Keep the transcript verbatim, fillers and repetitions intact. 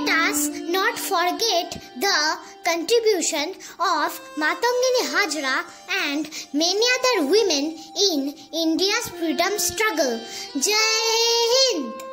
let us not forget the contribution of Matangini Hazra and many other women in India's freedom struggle. Jai Hind!